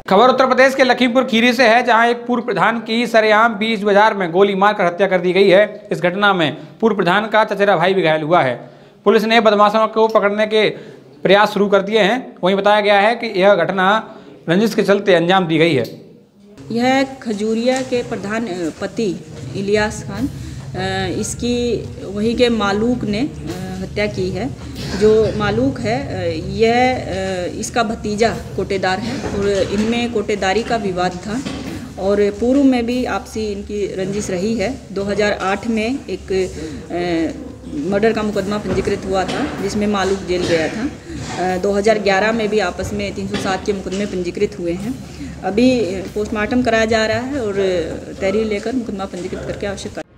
खबर उत्तर प्रदेश के लखीमपुर खीरी से है, जहां एक पूर्व प्रधान की सरेआम बीच बाजार में गोली मारकर हत्या कर दी गई है। इस घटना में पूर्व प्रधान का चचेरा भाई भी घायल हुआ है। पुलिस ने बदमाशों को पकड़ने के प्रयास शुरू कर दिए हैं। वहीं बताया गया है कि यह घटना रंजिश के चलते अंजाम दी गई है। यह खजूरिया के प्रधान पति इलियास खान, इसकी वहीं के मालूक ने हत्या की है। जो मालूक है यह इसका भतीजा कोटेदार है और इनमें कोटेदारी का विवाद था और पूर्व में भी आपसी इनकी रंजिश रही है। 2008 में एक मर्डर का मुकदमा पंजीकृत हुआ था जिसमें मालूक जेल गया था। 2011 में भी आपस में 307 के मुकदमे पंजीकृत हुए हैं। अभी पोस्टमार्टम कराया जा रहा है और तहरीर लेकर मुकदमा पंजीकृत करके आवश्यक